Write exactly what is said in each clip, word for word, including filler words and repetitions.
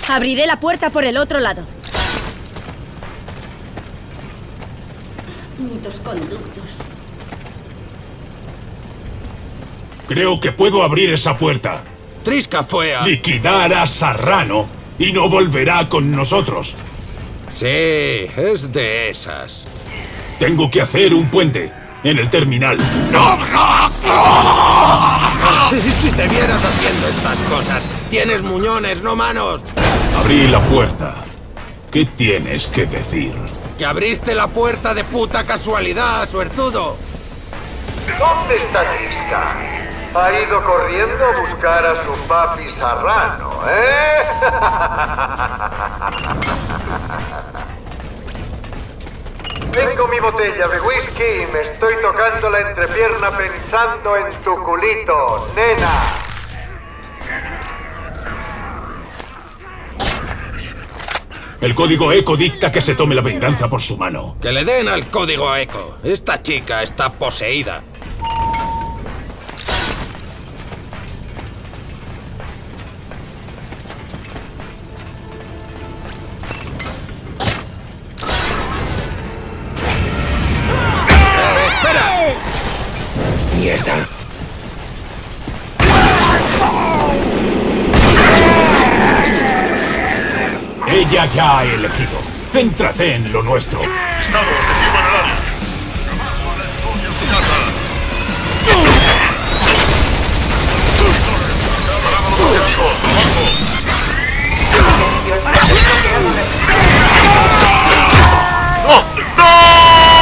Abriré la puerta por el otro lado. Putos conductos. Creo que puedo abrir esa puerta. Triska fue a... Liquidar a Sarrano y no volverá con nosotros. Sí, es de esas. Tengo que hacer un puente en el terminal. Si te vieras haciendo estas cosas, tienes muñones, no manos. Abrí la puerta. ¿Qué tienes que decir? Que abriste la puerta de puta casualidad, suertudo. ¿Dónde está Triska? Ha ido corriendo a buscar a su papi Sarrano, ¿eh? Tengo mi botella de whisky y me estoy tocando la entrepierna pensando en tu culito, nena. El código Eco dicta que se tome la venganza por su mano. Que le den al código Eco. Esta chica está poseída. ¡Mierda! Ella ya ha elegido. Céntrate en lo nuestro. Estado objetivo en el área. Paramos los objetivos. ¡No! ¡No!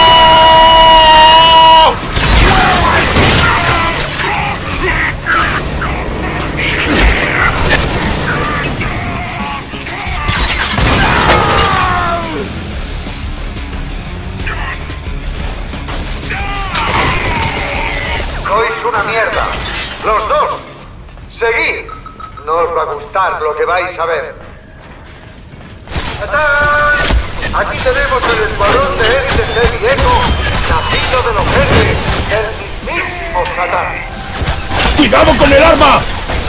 Sois una mierda. Los dos. Seguid. No os va a gustar lo que vais a ver. ¡Tachán! Aquí tenemos el escuadrón de élite Eco, nacido de los jefes del mismísimo Satán. ¡Cuidado con el arma!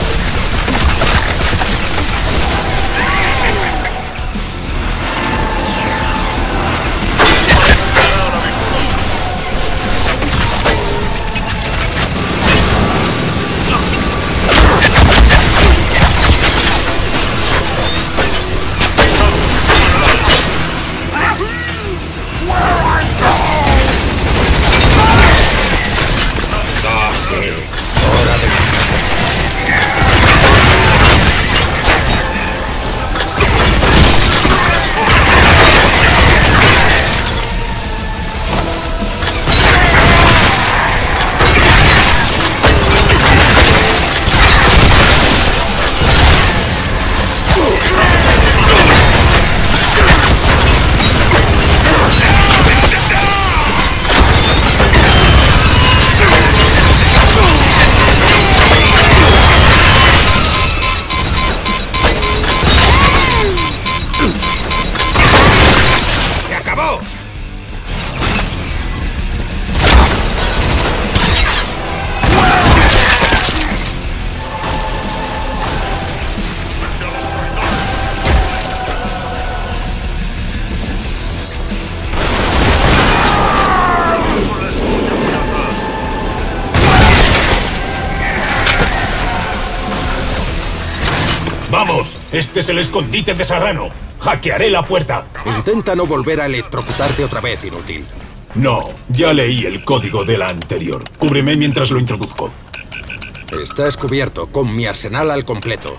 ¡Vamos! Este es el escondite de Sarrano. Hackearé la puerta. Intenta no volver a electrocutarte otra vez, inútil. No, ya leí el código de la anterior. Cúbreme mientras lo introduzco. Estás cubierto, con mi arsenal al completo.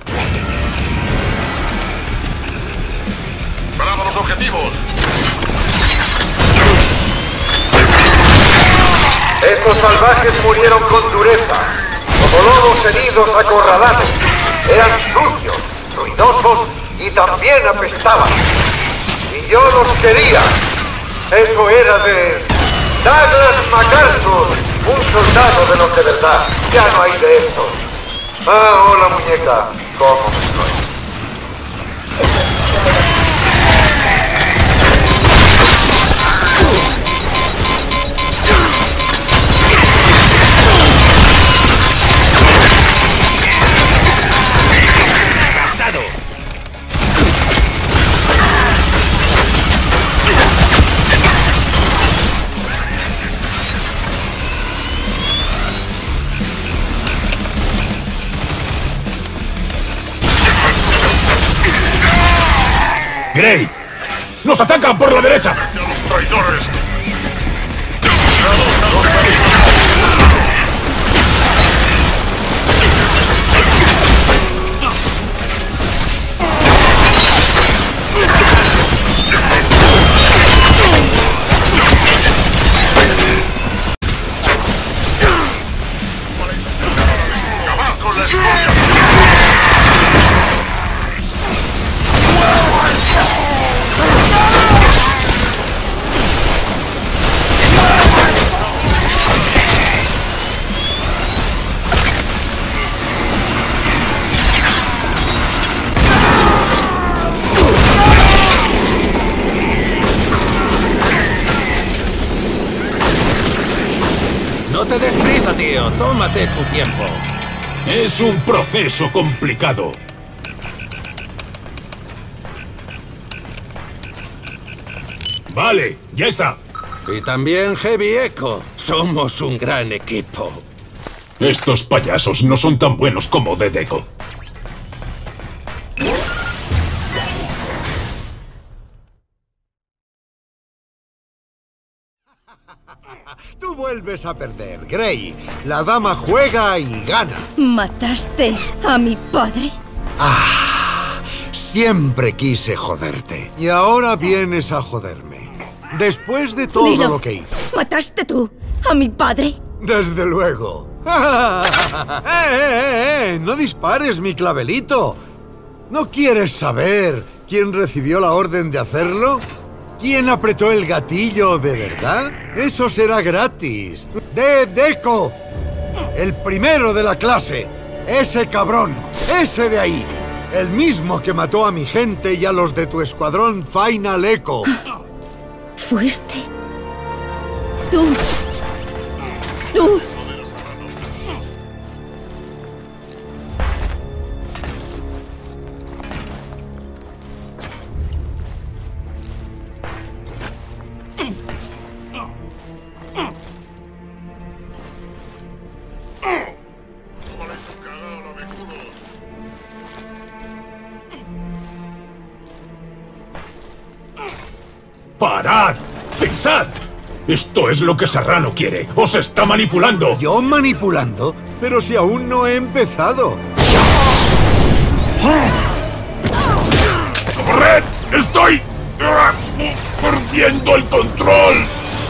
¡Paramos los objetivos! Esos salvajes murieron con dureza, como lobos heridos acorralados. Eran sucios, ruidosos y también apestaban. Y yo los quería. Eso era de Douglas MacArthur, un soldado de los de verdad. Ya no hay de estos. Ah, hola muñeca. ¿Cómo me estoy? ¡Grey! ¡Nos atacan por la derecha! ¡A los traidores! ¡Acabad con la escoria! No te des prisa, tío. Tómate tu tiempo. Es un proceso complicado. Vale, ya está. Y también Heavy Echo. Somos un gran equipo. Estos payasos no son tan buenos como de Deco. Tú vuelves a perder, Grey. La dama juega y gana. ¿Mataste a mi padre? Siempre quise joderte. Y ahora vienes a joderme. Después de todo Dilo. lo que hice. ¿Mataste tú a mi padre? Desde luego. ¡Eh, eh, eh! No dispares, mi clavelito. ¿No quieres saber quién recibió la orden de hacerlo? ¿Quién apretó el gatillo de verdad? Eso será gratis. ¡De Deco! El primero de la clase. Ese cabrón. Ese de ahí. El mismo que mató a mi gente y a los de tu escuadrón Final Echo. Fuiste. Tú. Tú. ¡Parad! ¡Pensad! Esto es lo que Serrano quiere. ¡Os está manipulando! ¿Yo manipulando? Pero si aún no he empezado. ¡Corred! ¡Estoy ah, perdiendo el control!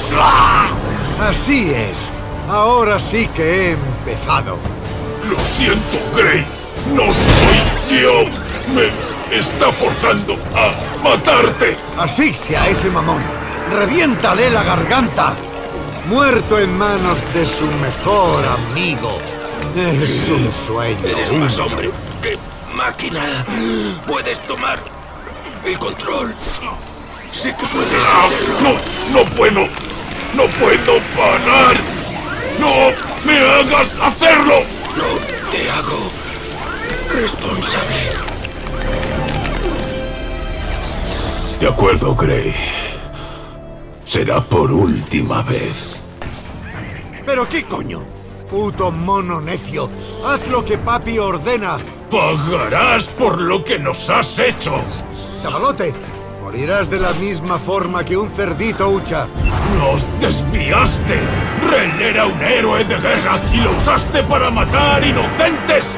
Así es. Ahora sí que he empezado. Lo siento, Grey. No soy yo. Me está forzando a matarte. Asfixia a ese mamón. Reviéntale la garganta. Muerto en manos de su mejor amigo. Es un sueño. Eres más hombre que máquina. Puedes tomar el control. Sé que puedes Ah, hacerlo. no, no puedo. No puedo parar. No me hagas hacerlo. No te hago responsable. De acuerdo, Grey. Será por última vez. ¿Pero qué coño? Puto mono necio. Haz lo que papi ordena. Pagarás por lo que nos has hecho. Chavalote, morirás de la misma forma que un cerdito hucha. ¡Nos desviaste! Ren era un héroe de guerra y lo usaste para matar inocentes.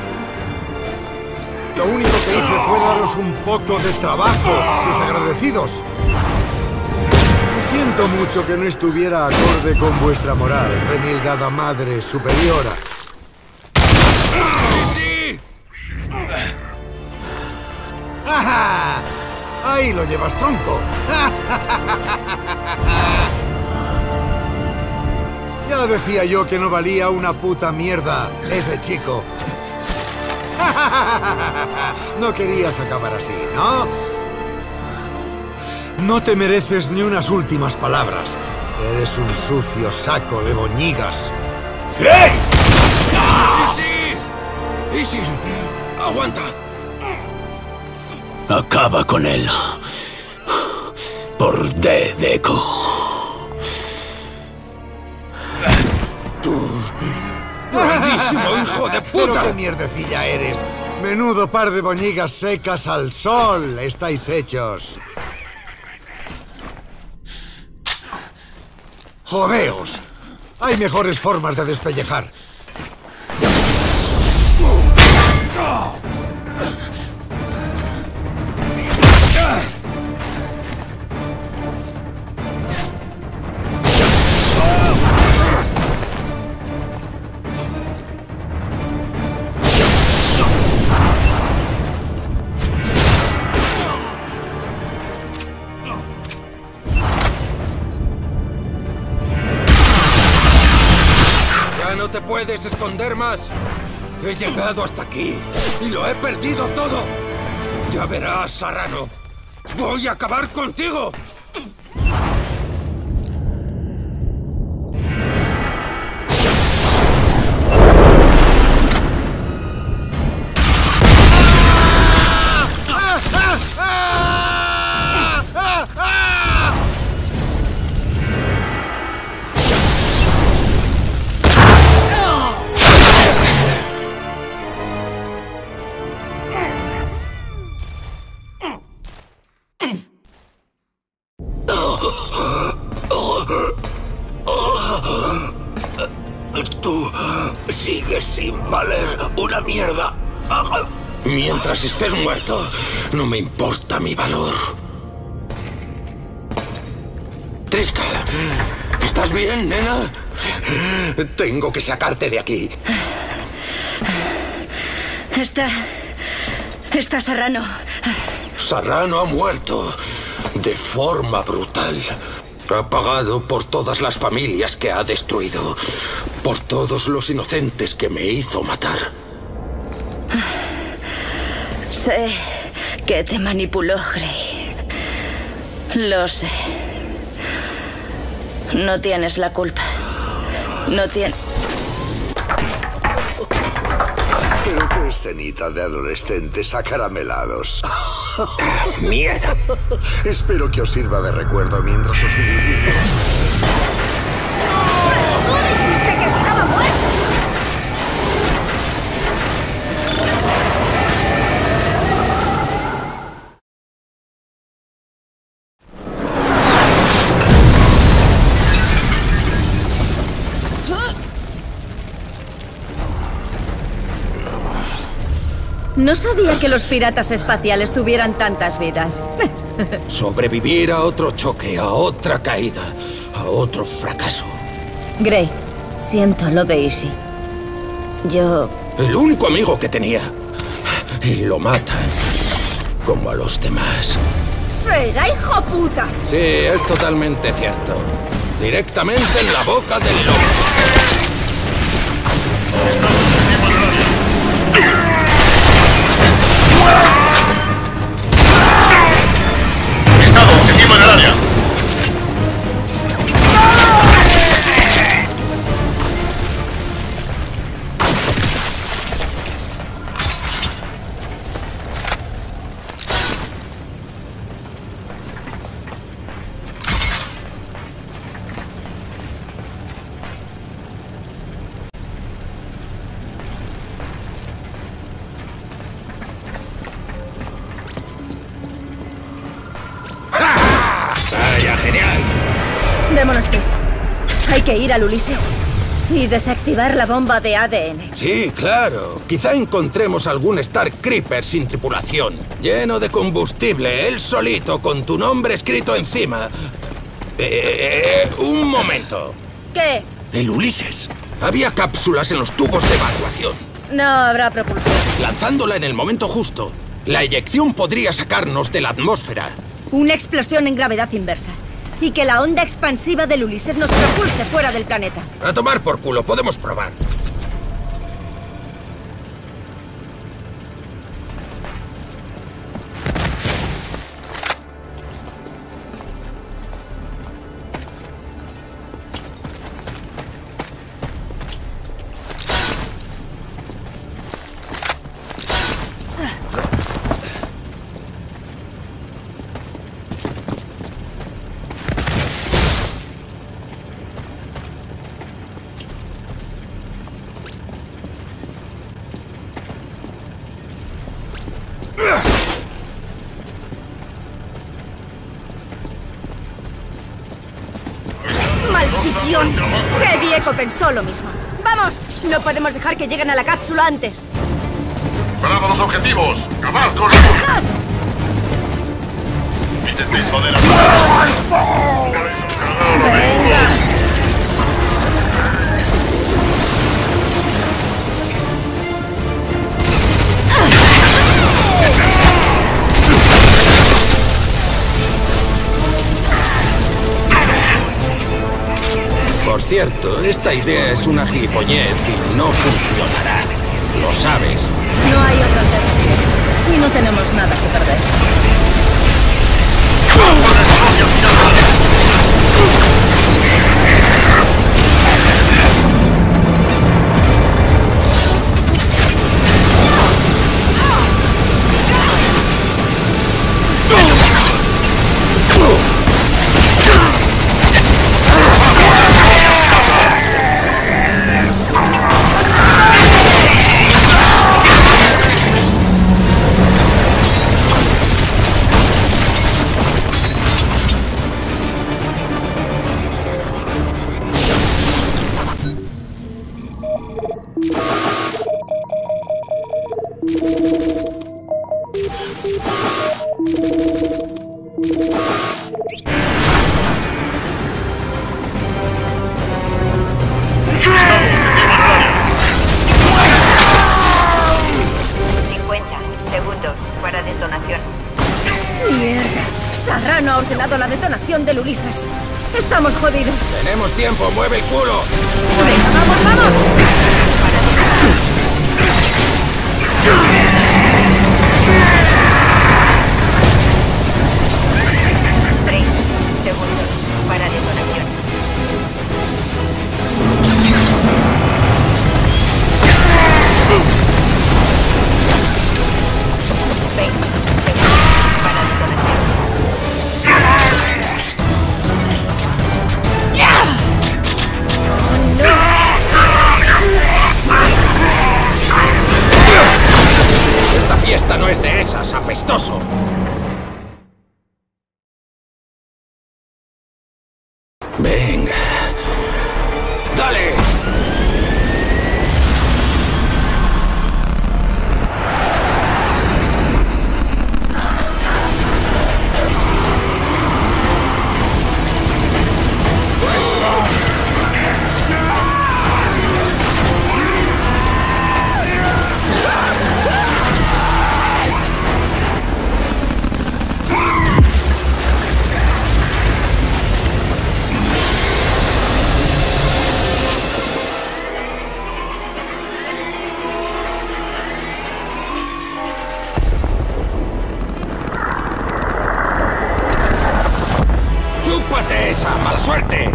Lo único que hice fue daros un poco de trabajo, desagradecidos. Siento mucho que no estuviera acorde con vuestra moral, remilgada madre superiora. ¡Sí! ¡Ajá! Ahí lo llevas, tronco. Ya decía yo que no valía una puta mierda ese chico. No querías acabar así, ¿no? No te mereces ni unas últimas palabras. Eres un sucio saco de boñigas. ¡Grey! ¡Easy! ¡Easy! ¡Aguanta! Acaba con él. Por de Deco. ¡Tú! ¡Grandísimo hijo de Pero puta! qué mierdecilla eres. Menudo par de boñigas secas al sol estáis hechos. ¡Jodeos! Hay mejores formas de despellejar. ¿No te puedes esconder más? He llegado hasta aquí y lo he perdido todo. Ya verás, Serrano. ¡Voy a acabar contigo! Tú sigues sin valer una mierda. Mientras estés muerto, no me importa mi valor. Triska, ¿estás bien, nena? Tengo que sacarte de aquí. Está... está Serrano. Serrano ha muerto de forma brutal. Ha pagado por todas las familias que ha destruido. Por todos los inocentes que me hizo matar. Sé que te manipuló, Grey. Lo sé. No tienes la culpa. No tienes... Pero qué escenita de adolescentes acaramelados. ¡Mierda! Espero que os sirva de recuerdo mientras os dirigís. ¡Tú dijiste que estaba muerto! No sabía que los piratas espaciales tuvieran tantas vidas. Sobrevivir a otro choque, a otra caída, a otro fracaso. Grey, siento lo de Izzy. Yo... El único amigo que tenía. Y lo matan. Como a los demás. ¡Será hijo puta! Sí, es totalmente cierto. Directamente en la boca del lobo. Estado objetivo en el área. Démonos prisa. Hay que ir al Ulises y desactivar la bomba de A D N. Sí, claro. Quizá encontremos algún Star Creeper sin tripulación, lleno de combustible, él solito, con tu nombre escrito encima. Eh, un momento. ¿Qué? El Ulises. Había cápsulas en los tubos de evacuación. No habrá propulsión. Lanzándola en el momento justo, la eyección podría sacarnos de la atmósfera. Una explosión en gravedad inversa. Y que la onda expansiva del Ulises nos propulse fuera del planeta. A tomar por culo, podemos probar. ¡Maldición! Heavy Echo pensó lo mismo. ¡Vamos! No podemos dejar que lleguen a la cápsula antes. ¡Parad los objetivos! ¡Acabad con la... ¡Intentéis joder a... ¡Venga! Por cierto, esta idea es una gilipollez y no funcionará. Lo sabes. No hay otra alternativa. Y no tenemos nada que perder. cincuenta segundos para detonación. ¡Mierda! Sarrano ha ordenado la detonación del Ulises. Estamos jodidos. Tenemos tiempo, mueve el culo. ¡Venga, vamos, vamos! treinta segundos para detonación. veinte segundos para detonación. Esta fiesta no es de esas, apestoso. Venga. ¡Dale! ¡Chúpate esa! ¡Mala suerte!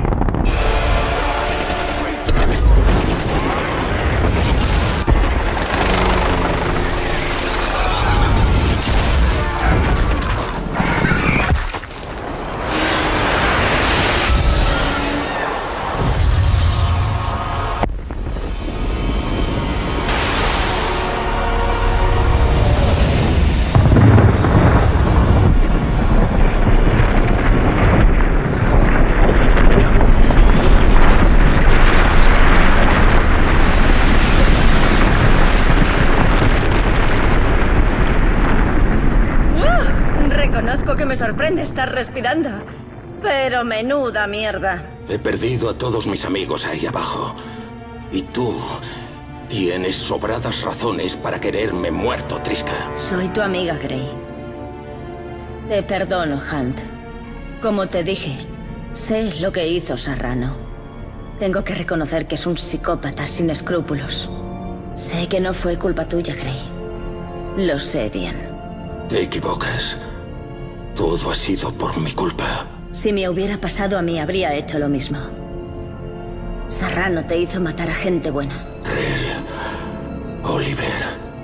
Reconozco que me sorprende estar respirando. Pero menuda mierda. He perdido a todos mis amigos ahí abajo. Y tú tienes sobradas razones para quererme muerto, Triska. Soy tu amiga, Grey. Te perdono, Hunt. Como te dije, sé lo que hizo Sarrano. Tengo que reconocer que es un psicópata sin escrúpulos. Sé que no fue culpa tuya, Grey. Lo sé bien. Te equivocas. Todo ha sido por mi culpa. Si me hubiera pasado a mí, habría hecho lo mismo. Sarrano te hizo matar a gente buena. Rel, Oliver,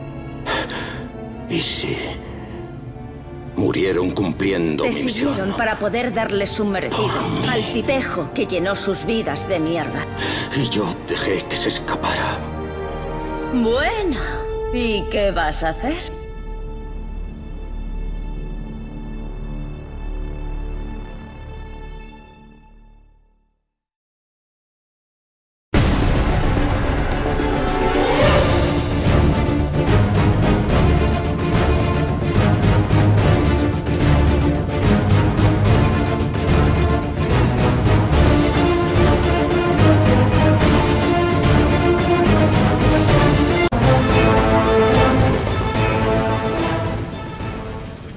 Izzy murieron cumpliendo Te mi siguieron misión. para poder darles su merecido Por mí. al tipejo que llenó sus vidas de mierda. Y yo dejé que se escapara. Bueno, ¿y qué vas a hacer?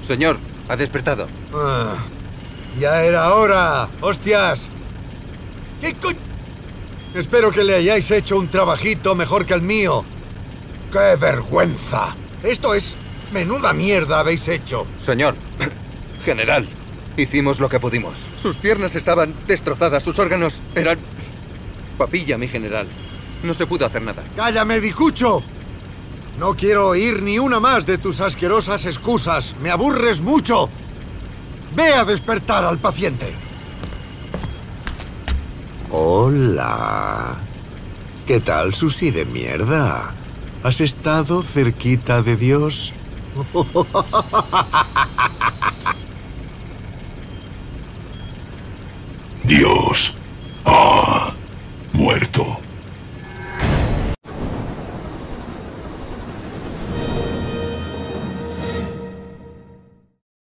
Señor, ha despertado. Ah, ya era hora. ¡Hostias! ¿Qué co... Espero que le hayáis hecho un trabajito mejor que el mío. ¡Qué vergüenza! Esto es... menuda mierda habéis hecho. Señor, general, hicimos lo que pudimos. Sus piernas estaban destrozadas, sus órganos eran... papilla, mi general. No se pudo hacer nada. ¡Cállame, Dicucho! No quiero oír ni una más de tus asquerosas excusas. ¡Me aburres mucho! ¡Ve a despertar al paciente! Hola. ¿Qué tal, Susi de mierda? ¿Has estado cerquita de Dios? Dios,